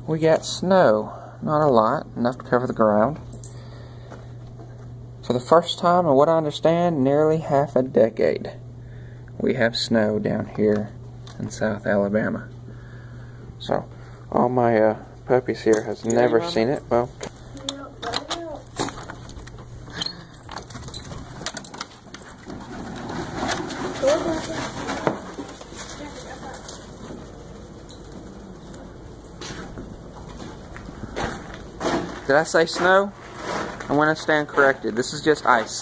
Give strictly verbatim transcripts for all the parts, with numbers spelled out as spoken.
we got snow. Not a lot, enough to cover the ground. For the first time in what I understand, nearly half a decade, we have snow down here in South Alabama. So, all my uh, puppies here has Yeah, never Mama. seen it. Well, did I say snow? I want to stand corrected. This is just ice.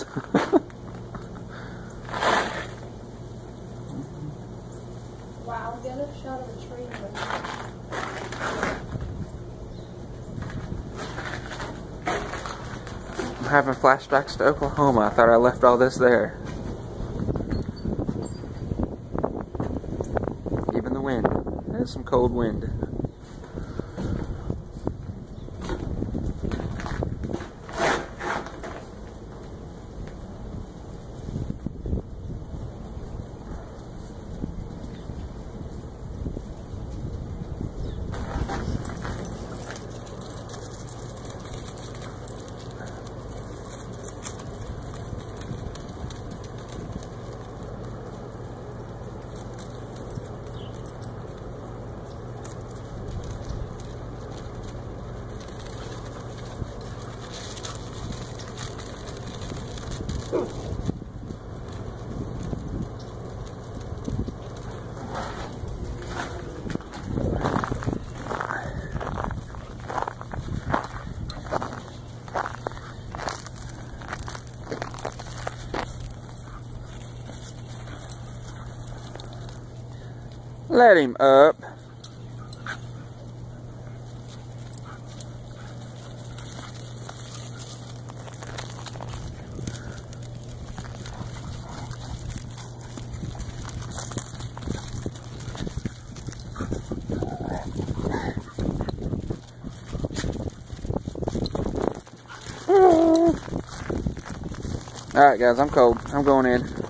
Wow, get a shot of the tree. I'm having flashbacks to Oklahoma. I thought I left all this there. Even the wind. There's some cold wind. Let him up. Alright guys, I'm cold. I'm going in.